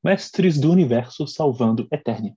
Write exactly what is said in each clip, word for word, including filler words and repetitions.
Mestres do Universo salvando Eternia.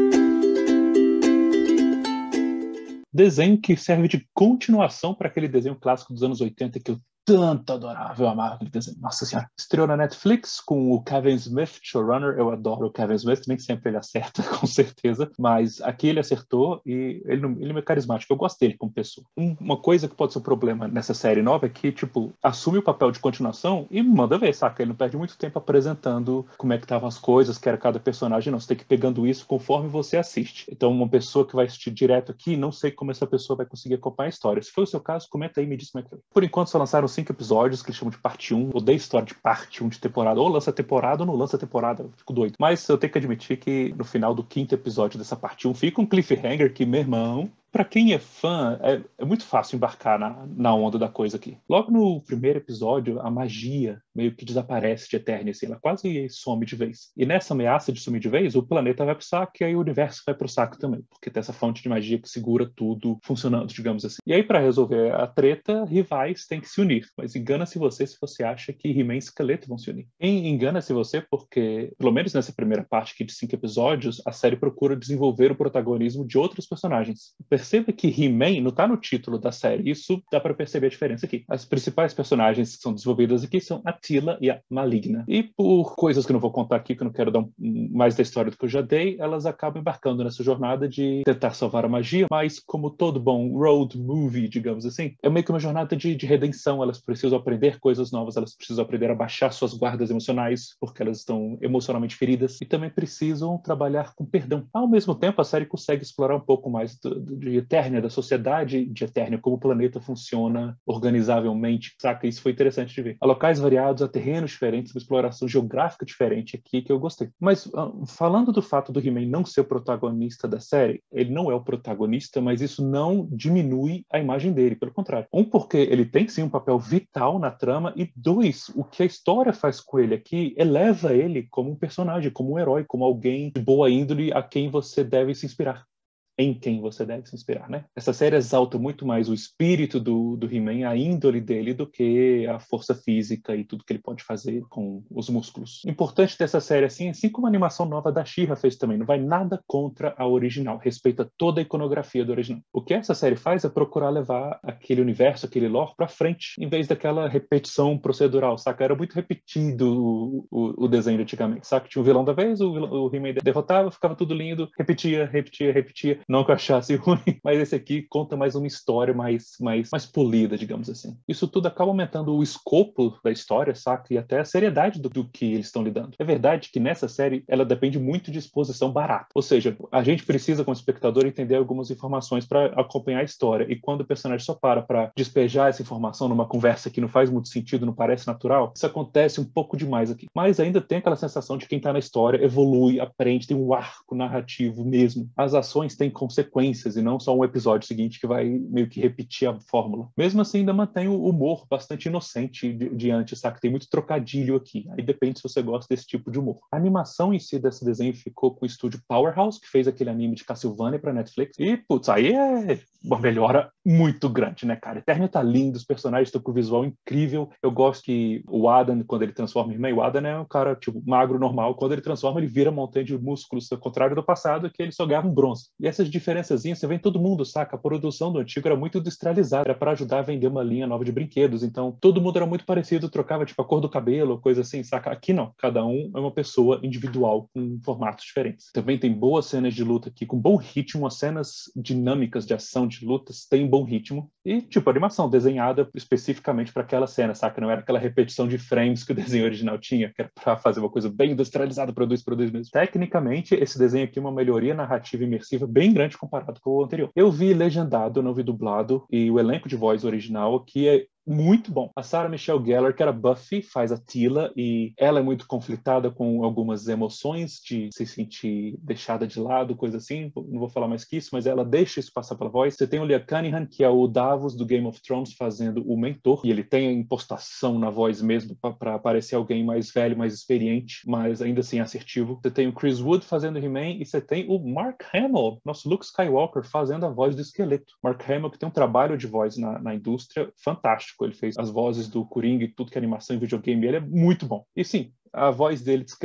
Desenho que serve de continuação para aquele desenho clássico dos anos oitenta que eu tanto adorava, eu amava aquele desenho. Nossa senhora. Estreou na Netflix com o Kevin Smith, showrunner. Eu adoro o Kevin Smith, nem sempre ele acerta, com certeza, mas aqui ele acertou e ele, ele é carismático. Eu gosto dele como pessoa. Um, uma coisa que pode ser um problema nessa série nova é que, tipo, assume o papel de continuação e manda ver, saca? Ele não perde muito tempo apresentando como é que estavam as coisas, que era cada personagem, não. Você tem que ir pegando isso conforme você assiste. Então, uma pessoa que vai assistir direto aqui, não sei como essa pessoa vai conseguir acompanhar a história. Se foi o seu caso, comenta aí e me diz como é que foi. Por enquanto, só lançaram cinco episódios, que eles chamam de parte um. Odeio história de parte um de temporada. Ou lança temporada ou não lança temporada. Eu fico doido. Mas eu tenho que admitir que no final do quinto episódio dessa parte um fica um cliffhanger que, meu irmão, pra quem é fã, é, é muito fácil embarcar na, na onda da coisa aqui. Logo no primeiro episódio, a magia meio que desaparece de Eternia, assim, ela quase some de vez. E nessa ameaça de sumir de vez, o planeta vai pro saco e aí o universo vai pro saco também, porque tem essa fonte de magia que segura tudo funcionando, digamos assim. E aí, pra resolver a treta, rivais têm que se unir. Mas engana-se você se você acha que He-Man e Esqueleto vão se unir. E engana-se você porque, pelo menos nessa primeira parte aqui de cinco episódios, a série procura desenvolver o protagonismo de outros personagens. Perceba que He-Man não está no título da série. Isso dá para perceber a diferença aqui. As principais personagens que são desenvolvidas aqui são a Teela e a Maligna. E por coisas que eu não vou contar aqui, que eu não quero dar um, mais da história do que eu já dei, elas acabam embarcando nessa jornada de tentar salvar a magia, mas como todo bom road movie, digamos assim, é meio que uma jornada de, de redenção. Elas precisam aprender coisas novas, elas precisam aprender a baixar suas guardas emocionais, porque elas estão emocionalmente feridas, e também precisam trabalhar com perdão. Ao mesmo tempo, a série consegue explorar um pouco mais do, do, de Eternia, da sociedade de Eternia, como o planeta funciona organizavelmente, saca? Isso foi interessante de ver. A locais variados, a terrenos diferentes, uma exploração geográfica diferente aqui que eu gostei. Mas uh, falando do fato do He-Man não ser o protagonista da série, ele não é o protagonista, mas isso não diminui a imagem dele, pelo contrário. Um, porque ele tem sim um papel vital na trama, e dois, o que a história faz com ele aqui eleva ele como um personagem, como um herói, como alguém de boa índole a quem você deve se inspirar. Em quem você deve se inspirar, né? Essa série exalta muito mais o espírito do, do He-Man, a índole dele, do que a força física e tudo que ele pode fazer com os músculos. Importante dessa série, assim, assim como a animação nova da She-Ra fez também, não vai nada contra a original, respeita toda a iconografia do original. O que essa série faz é procurar levar aquele universo, aquele lore pra frente, em vez daquela repetição procedural, saca? Era muito repetido o, o, o desenho de antigamente, saca? Tinha o vilão da vez, o, vilão, o He-Man derrotava, ficava tudo lindo, repetia, repetia, repetia. Não que eu achasse ruim, mas esse aqui conta mais uma história mais, mais, mais polida, digamos assim. Isso tudo acaba aumentando o escopo da história, saca? E até a seriedade do, do que eles estão lidando. É verdade que nessa série, ela depende muito de exposição barata. Ou seja, a gente precisa, como espectador, entender algumas informações para acompanhar a história. E quando o personagem só para para despejar essa informação numa conversa que não faz muito sentido, não parece natural, isso acontece um pouco demais aqui. Mas ainda tem aquela sensação de quem está na história evolui, aprende, tem um arco narrativo mesmo. As ações têm consequências e não só um episódio seguinte que vai meio que repetir a fórmula. Mesmo assim, ainda mantém o humor bastante inocente di diante, saca? Tem muito trocadilho aqui. Aí depende se você gosta desse tipo de humor. A animação em si desse desenho ficou com o estúdio Powerhouse, que fez aquele anime de Castlevania pra Netflix. E, putz, aí é uma melhora muito grande, né, cara? Eternia tá lindo, os personagens estão com o visual incrível. Eu gosto que o Adam, quando ele transforma em He-Man, o Adam é um cara, tipo, magro, normal. Quando ele transforma, ele vira montanha de músculos, ao contrário do passado, que ele só ganhava um bronze. E essas diferençazinhas, você vê em todo mundo, saca? A produção do antigo era muito industrializada, era para ajudar a vender uma linha nova de brinquedos, então todo mundo era muito parecido, trocava tipo a cor do cabelo, coisa assim, saca? Aqui não, cada um é uma pessoa individual com formatos diferentes. Também tem boas cenas de luta aqui, com bom ritmo, as cenas dinâmicas de ação de lutas têm bom ritmo, e tipo, animação desenhada especificamente para aquela cena, saca? Não era aquela repetição de frames que o desenho original tinha, que era para fazer uma coisa bem industrializada, produz, produz mesmo. Tecnicamente, esse desenho aqui é uma melhoria narrativa imersiva bem grande comparado com o anterior. Eu vi legendado, eu não vi dublado, e o elenco de voz original aqui é muito bom. A Sarah Michelle Gellar, que era Buffy, faz a Teela, e ela é muito conflitada com algumas emoções de se sentir deixada de lado, coisa assim. Não vou falar mais que isso, mas ela deixa isso passar pela voz. Você tem o Leah Cunningham, que é o Davos do Game of Thrones, fazendo o mentor, e ele tem a impostação na voz mesmo para parecer alguém mais velho, mais experiente, mas ainda assim assertivo. Você tem o Chris Wood fazendo He-Man, e você tem o Mark Hamill, nosso Luke Skywalker, fazendo a voz do esqueleto. Mark Hamill, que tem um trabalho de voz na, na indústria fantástico. Ele fez as vozes do Coringa e tudo que é animação em videogame, ele é muito bom. E sim, a voz dele de esqueleto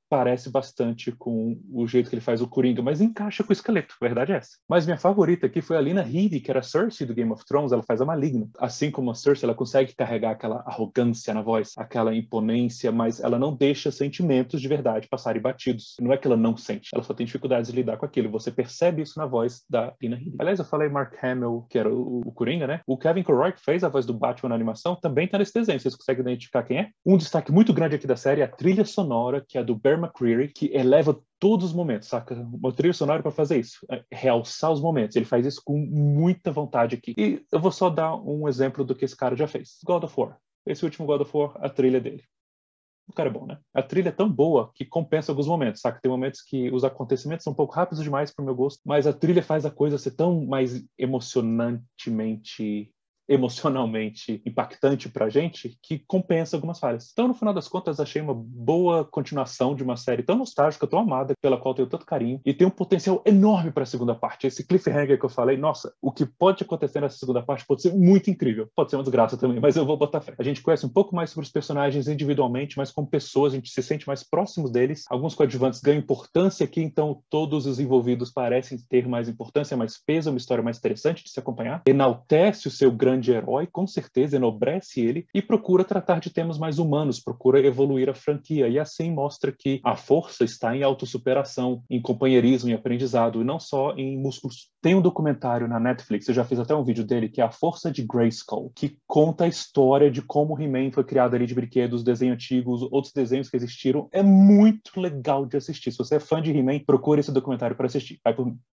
parece bastante com o jeito que ele faz o Coringa, mas encaixa com o esqueleto, a verdade é essa. Mas minha favorita aqui foi a Lena Headey, que era a Cersei do Game of Thrones, ela faz a Maligna. Assim como a Cersei, ela consegue carregar aquela arrogância na voz, aquela imponência, mas ela não deixa sentimentos de verdade passarem batidos. Não é que ela não sente, ela só tem dificuldades de lidar com aquilo. Você percebe isso na voz da Lena Headey. Aliás, eu falei Mark Hamill, que era o, o Coringa, né? O Kevin Conroy, que fez a voz do Batman na animação, também tá nesse desenho. Vocês conseguem identificar quem é? Um destaque muito grande aqui da série é a trilha sonora, que é a do Bear McCreary, que eleva todos os momentos, saca? Uma trilha sonora para fazer isso, é realçar os momentos. Ele faz isso com muita vontade aqui. E eu vou só dar um exemplo do que esse cara já fez. God of War. Esse último God of War, a trilha dele. O cara é bom, né? A trilha é tão boa que compensa alguns momentos, saca? Tem momentos que os acontecimentos são um pouco rápidos demais pro meu gosto, mas a trilha faz a coisa ser tão mais emocionantemente emocionalmente impactante pra gente, que compensa algumas falhas. Então, no final das contas, achei uma boa continuação de uma série tão nostálgica, tão amada, pela qual tenho tanto carinho, e tem um potencial enorme para a segunda parte. Esse cliffhanger que eu falei, nossa, o que pode acontecer nessa segunda parte pode ser muito incrível. Pode ser uma desgraça também, mas eu vou botar fé. A gente conhece um pouco mais sobre os personagens individualmente, mas como pessoas, a gente se sente mais próximos deles. Alguns coadjuvantes ganham importância aqui, então todos os envolvidos parecem ter mais importância, mais peso, uma história mais interessante de se acompanhar. Enaltece o seu grande grande herói, com certeza enobrece ele e procura tratar de temas mais humanos, procura evoluir a franquia e assim mostra que a força está em autossuperação, em companheirismo, em aprendizado e não só em músculos. Tem um documentário na Netflix, eu já fiz até um vídeo dele, que é A Força de Grayskull, que conta a história de como o He-Man foi criado ali de brinquedos, desenhos antigos, outros desenhos que existiram. É muito legal de assistir. Se você é fã de He-Man, procure esse documentário para assistir. Vai por mim.